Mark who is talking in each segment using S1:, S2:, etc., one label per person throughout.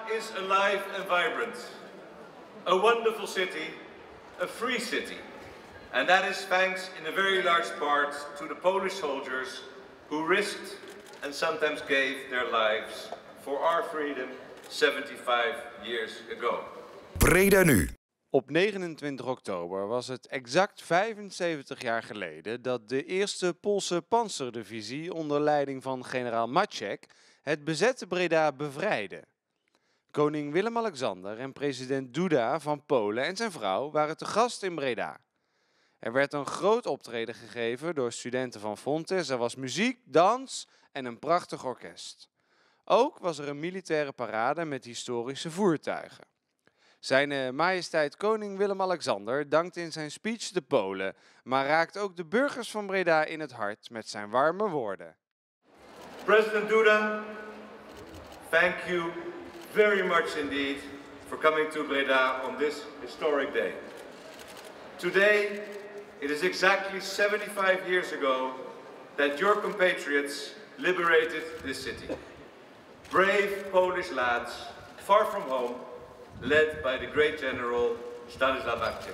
S1: is alive and vibrant. A wonderful city, a free city. And that is thanks in a very large part to the Polish soldiers who risked and sometimes gave their lives for our freedom 75 years ago.
S2: Breda nu.
S3: Op 29 oktober was het exact 75 jaar geleden dat de eerste Poolse panzerdivisie onder leiding van generaal Maciek het bezette Breda bevrijdde. Koning Willem-Alexander en president Duda van Polen en zijn vrouw waren te gast in Breda. Er werd een groot optreden gegeven door studenten van Fontes. Er was muziek, dans en een prachtig orkest. Ook was er een militaire parade met historische voertuigen. Zijn majesteit koning Willem-Alexander dankt in zijn speech de Polen, maar raakt ook de burgers van Breda in het hart met zijn warme woorden.
S1: President Duda, thank you very much indeed for coming to Breda on this historic day. Today, it is exactly 75 years ago that your compatriots liberated this city. Brave Polish lads, far from home, led by the great general Stanislaw Maciek.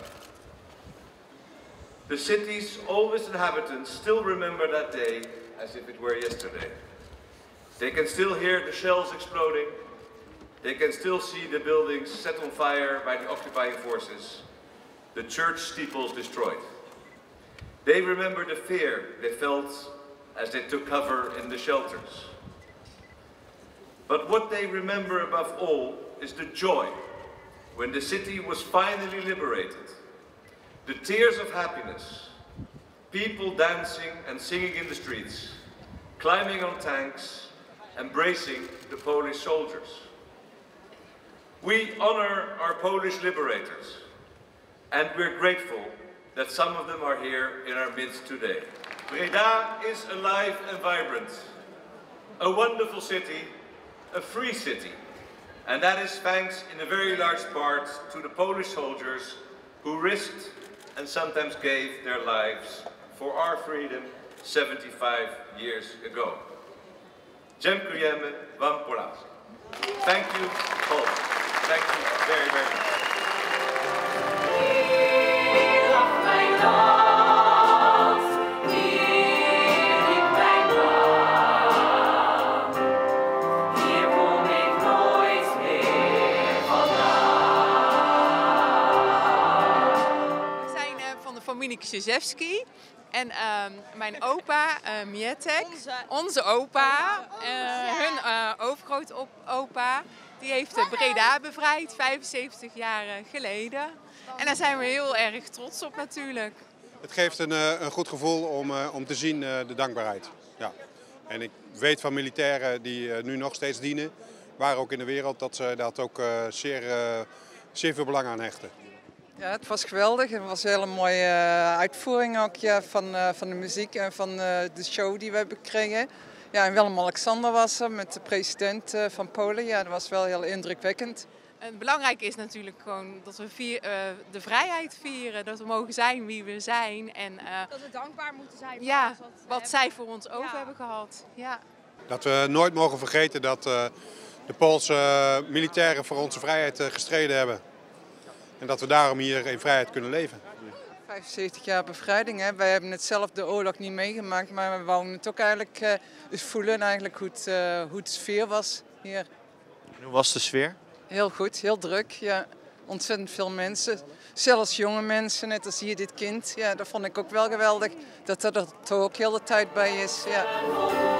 S1: The city's oldest inhabitants still remember that day as if it were yesterday. They can still hear the shells exploding. They can still see the buildings set on fire by the occupying forces, the church steeples destroyed. They remember the fear they felt as they took cover in the shelters. But what they remember above all is the joy when the city was finally liberated. The tears of happiness, people dancing and singing in the streets, climbing on tanks, embracing the Polish soldiers. We honor our Polish liberators, and we're grateful that some of them are here in our midst today. Breda is alive and vibrant, a wonderful city, a free city. And that is thanks in a very large part to the Polish soldiers who risked and sometimes gave their lives for our freedom 75 years ago. Dziękujemy wam Polacy. Thank you, Poland. Thank you very, very much.
S4: Familie Krzyzewski en mijn opa Mietek, onze opa, hun overgrootopa, die heeft Breda bevrijd 75 jaar geleden. En daar zijn we heel erg trots op natuurlijk.
S5: Het geeft een goed gevoel om te zien de dankbaarheid. Ja. En ik weet van militairen die nu nog steeds dienen, waar ook in de wereld, dat ze dat ook zeer veel belang aan hechten.
S6: Ja, het was geweldig. Het was een hele mooie uitvoering ook, ja, van de muziek en van de show die we hebben gekregen. Ja, en Willem-Alexander was er met de president van Polen. Ja, dat was wel heel indrukwekkend.
S4: En belangrijk is natuurlijk gewoon dat we de vrijheid vieren. Dat we mogen zijn wie we zijn. En,
S7: dat we dankbaar moeten zijn voor
S4: ja,
S7: alles
S4: wat zij voor ons over hebben gehad. Ja.
S5: Dat we nooit mogen vergeten dat de Poolse militairen voor onze vrijheid gestreden hebben. En dat we daarom hier in vrijheid kunnen leven.
S6: 75 jaar bevrijding. Hè. Wij hebben het zelf de oorlog niet meegemaakt, maar we wouden het ook eigenlijk voelen eigenlijk hoe de sfeer was hier.
S8: En hoe was de sfeer?
S6: Heel goed, heel druk. Ja. Ontzettend veel mensen. Zelfs jonge mensen, net als hier dit kind. Ja, dat vond ik ook wel geweldig dat er toch ook heel de tijd bij is. Ja.